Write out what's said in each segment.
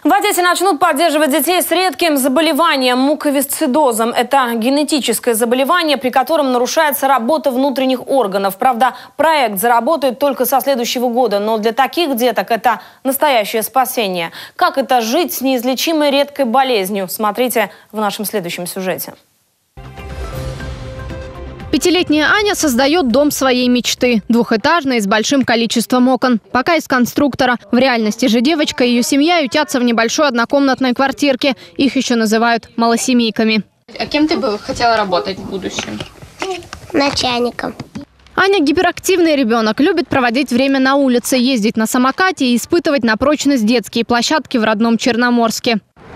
В Одессе начнут поддерживать детей с редким заболеванием муковисцидозом. Это генетическое заболевание, при котором нарушается работа внутренних органов. Правда, проект заработает только со следующего года, но для таких деток это настоящее спасение. Как это жить с неизлечимой редкой болезнью? Смотрите в нашем следующем сюжете. Пятилетняя Аня создает дом своей мечты. Двухэтажный, с большим количеством окон. Пока из конструктора. В реальности же девочка и ее семья ютятся в небольшой однокомнатной квартирке. Их еще называют малосемейками. А кем ты бы хотела работать в будущем? Начальником. Аня гиперактивный ребенок. Любит проводить время на улице, ездить на самокате и испытывать на прочность детские площадки в родном Черноморске.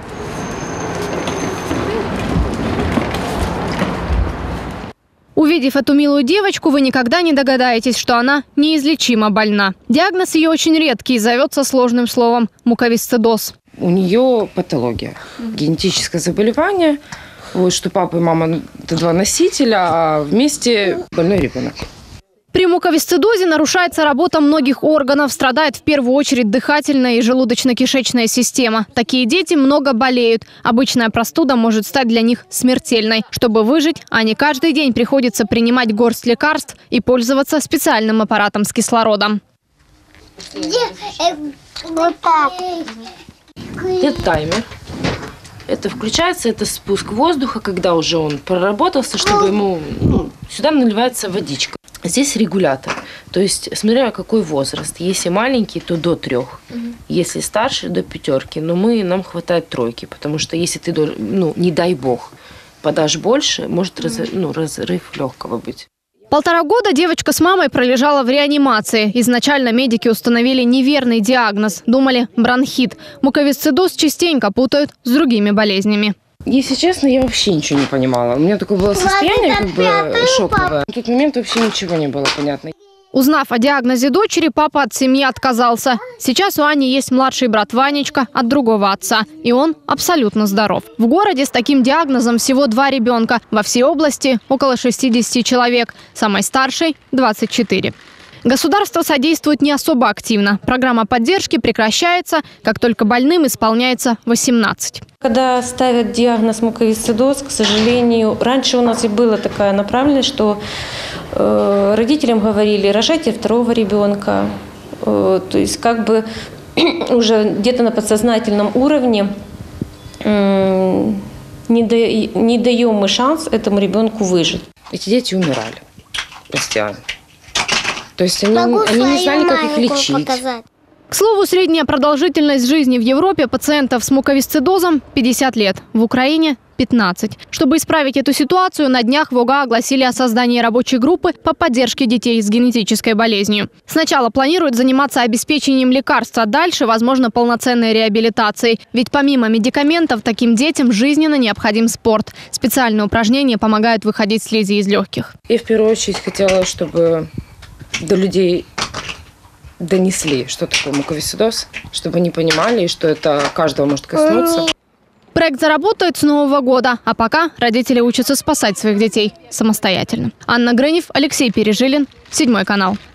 Увидев эту милую девочку, вы никогда не догадаетесь, что она неизлечимо больна. Диагноз ее очень редкий, зовется сложным словом – муковисцидоз. У нее патология, генетическое заболевание, вот, что папа и мама – это два носителя, а вместе больной ребенок. При муковисцидозе нарушается работа многих органов, страдает в первую очередь дыхательная и желудочно-кишечная система. Такие дети много болеют. Обычная простуда может стать для них смертельной. Чтобы выжить, Ане каждый день приходится принимать горсть лекарств и пользоваться специальным аппаратом с кислородом. Вот так. Это таймер. Это включается, это спуск воздуха, когда уже он проработался, чтобы ему сюда наливается водичка. Здесь регулятор, то есть смотря какой возраст. Если маленький, то до 3, если старше, до 5. Но нам хватает 3, потому что если ты, не дай бог, подашь больше, может разрыв легкого быть. 1,5 года девочка с мамой пролежала в реанимации. Изначально медики установили неверный диагноз. Думали – бронхит. Муковисцидоз частенько путают с другими болезнями. Если честно, я вообще ничего не понимала. У меня такое было состояние шоковое. В тот момент вообще ничего не было понятно. Узнав о диагнозе дочери, папа от семьи отказался. Сейчас у Ани есть младший брат Ванечка от другого отца. И он абсолютно здоров. В городе с таким диагнозом всего 2 ребенка. Во всей области около 60 человек. Самой старшей – 24. Государство содействует не особо активно. Программа поддержки прекращается, как только больным исполняется 18. Когда ставят диагноз муковисцидоз, к сожалению, раньше у нас и была такая направленность, что родителям говорили: рожайте 2-го ребенка. То есть как бы уже где-то на подсознательном уровне не даем мы шанс этому ребенку выжить. Эти дети умирали постоянно. То есть они не знали, как их лечить. К слову, средняя продолжительность жизни в Европе пациентов с муковисцидозом – 50 лет. В Украине – 15. Чтобы исправить эту ситуацию, на днях в ОГА огласили о создании рабочей группы по поддержке детей с генетической болезнью. Сначала планируют заниматься обеспечением лекарств, а дальше, возможно, полноценной реабилитацией. Ведь помимо медикаментов, таким детям жизненно необходим спорт. Специальные упражнения помогают выходить слизи из легких. Я в первую очередь хотела, чтобы до людей донесли, что такое муковисцидоз, чтобы они понимали, что это каждого может коснуться. Проект заработает с Нового года, а пока родители учатся спасать своих детей самостоятельно. Анна Грынев, Алексей Пережилин, 7 канал.